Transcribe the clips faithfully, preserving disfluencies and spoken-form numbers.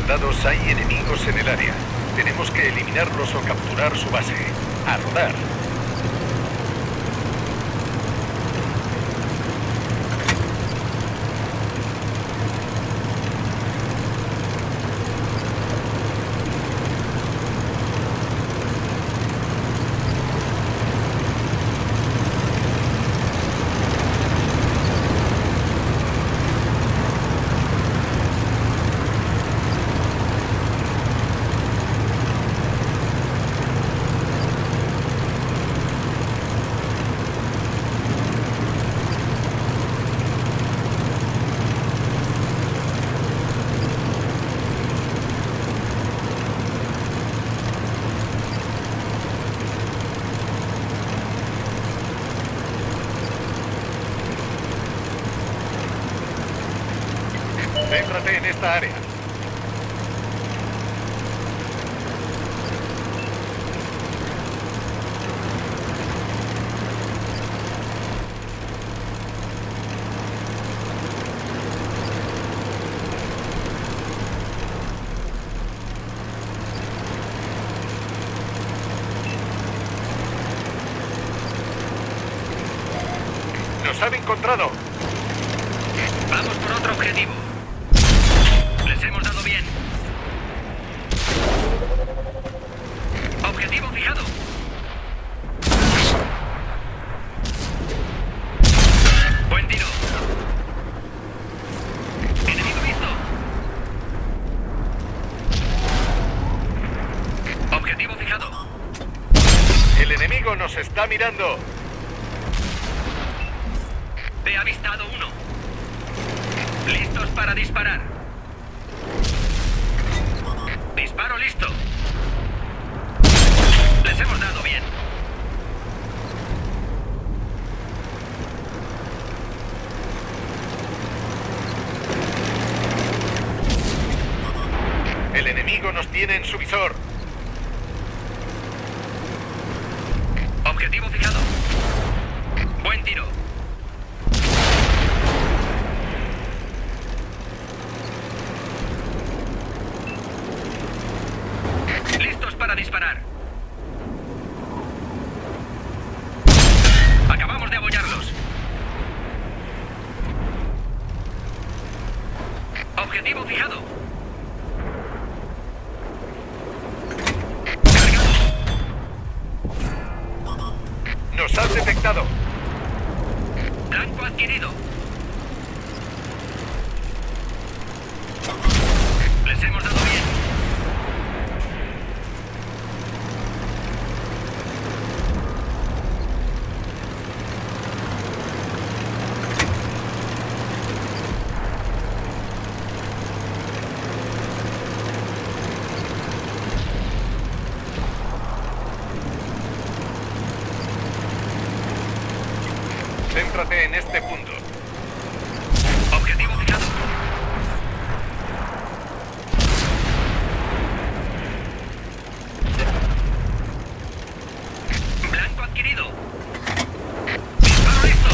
soldados, hay enemigos en el área. Tenemos que eliminarlos o capturar su base. ¡A rodar! Céntrate en esta área. ¡Nos han encontrado! Vamos por otro objetivo. Les hemos dado bien. Objetivo fijado. Buen tiro. Enemigo visto. Objetivo fijado. El enemigo nos está mirando. He avistado uno. Listos para disparar. Disparo listo. Les hemos dado bien. El enemigo nos tiene en su visor. Objetivo fijado. Buen tiro. Listos para disparar. Acabamos de abollarlos. Objetivo fijado. Cargado. Nos han detectado. Blanco adquirido. Les hemos dado bien. Céntrate en este punto. Objetivo fijado. Blanco adquirido. Disparo listo.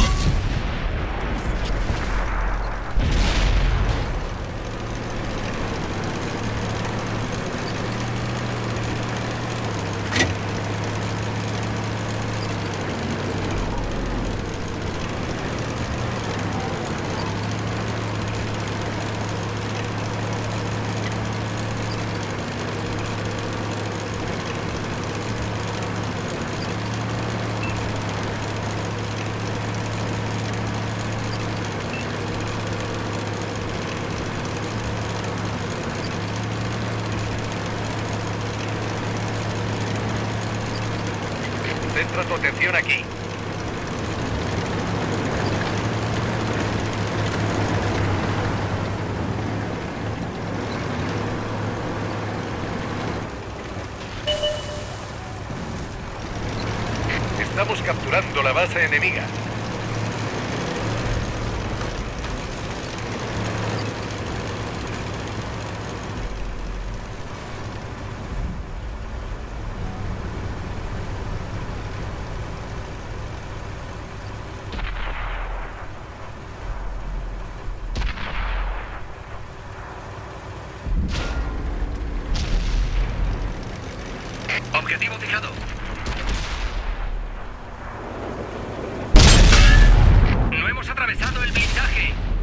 Centra tu atención aquí. Estamos capturando la base enemiga. Objetivo fijado. No hemos atravesado el blindaje.